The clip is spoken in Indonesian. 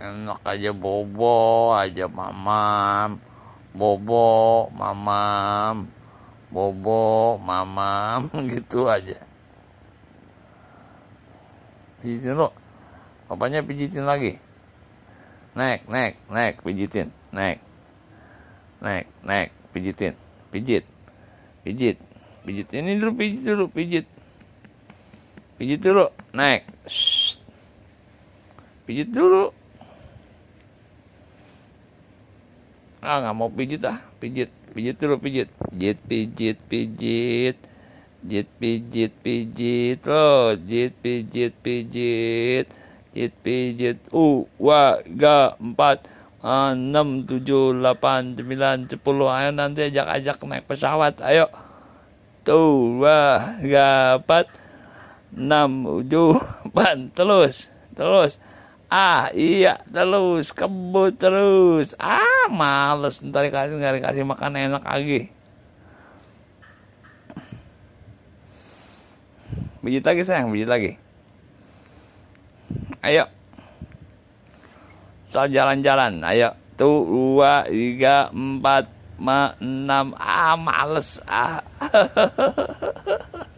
Enak aja bobo aja mamam. Bobo mamam. Bobo mamam gitu aja. Pijitin lo. Papanya pijitin lagi. Nek, pijitin. Nek, pijitin. Pijit. Ini dulu, pijit. Pijit dulu, Nek. Shh. Pijit dulu. Nggak mau pijit ah. Pijit dulu, pijit. Pijit. Oh, pijit. 4, 6, 7, 8, 9, 10. Ayo nanti ajak naik pesawat. Ayo. 2, 3, 4, 6, 7, 8. Terus. Iya, terus. Kebut terus. Males. Ntar dikasih makan enak lagi. Pijit lagi sayang, pijit lagi. Ayo. Kita jalan-jalan. Ayo. 2, 3, 4, 5, 6. Males.